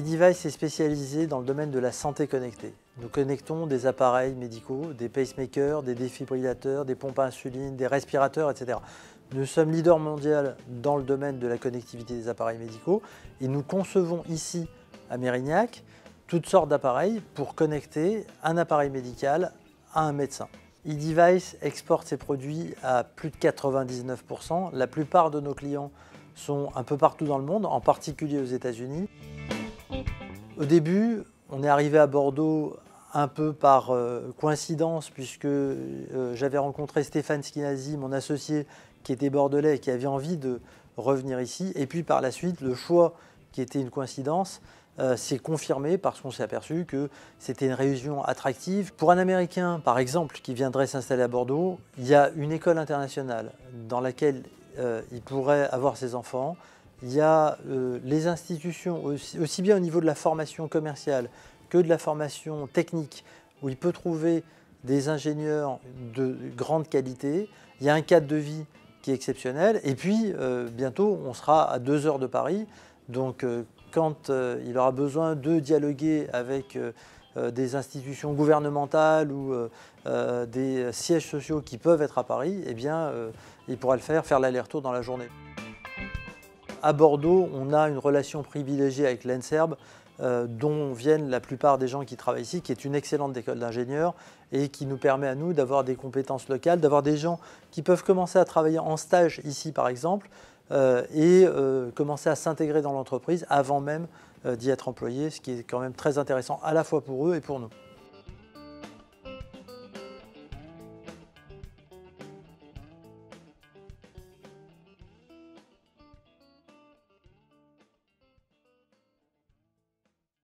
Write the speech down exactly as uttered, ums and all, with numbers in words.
eDevice est spécialisé dans le domaine de la santé connectée. Nous connectons des appareils médicaux, des pacemakers, des défibrillateurs, des pompes à insuline, des respirateurs, et cetera. Nous sommes leader mondial dans le domaine de la connectivité des appareils médicaux et nous concevons ici à Mérignac toutes sortes d'appareils pour connecter un appareil médical à un médecin. eDevice exporte ses produits à plus de quatre-vingt-dix-neuf pour cent. La plupart de nos clients sont un peu partout dans le monde, en particulier aux États-Unis. Au début, on est arrivé à Bordeaux un peu par euh, coïncidence, puisque euh, j'avais rencontré Stéphane Schinazi, mon associé, qui était bordelais et qui avait envie de revenir ici. Et puis par la suite, le choix, qui était une coïncidence, euh, s'est confirmé parce qu'on s'est aperçu que c'était une région attractive. Pour un Américain, par exemple, qui viendrait s'installer à Bordeaux, il y a une école internationale dans laquelle euh, il pourrait avoir ses enfants. Il y a euh, les institutions, aussi, aussi bien au niveau de la formation commerciale que de la formation technique, où il peut trouver des ingénieurs de grande qualité. Il y a un cadre de vie qui est exceptionnel. Et puis, euh, bientôt, on sera à deux heures de Paris. Donc, euh, quand euh, il aura besoin de dialoguer avec euh, euh, des institutions gouvernementales ou euh, euh, des sièges sociaux qui peuvent être à Paris, eh bien, euh, il pourra le faire, faire l'aller-retour dans la journée. À Bordeaux, on a une relation privilégiée avec l'Enserb, euh, dont viennent la plupart des gens qui travaillent ici, qui est une excellente école d'ingénieurs et qui nous permet à nous d'avoir des compétences locales, d'avoir des gens qui peuvent commencer à travailler en stage ici par exemple euh, et euh, commencer à s'intégrer dans l'entreprise avant même euh, d'y être employés, ce qui est quand même très intéressant à la fois pour eux et pour nous.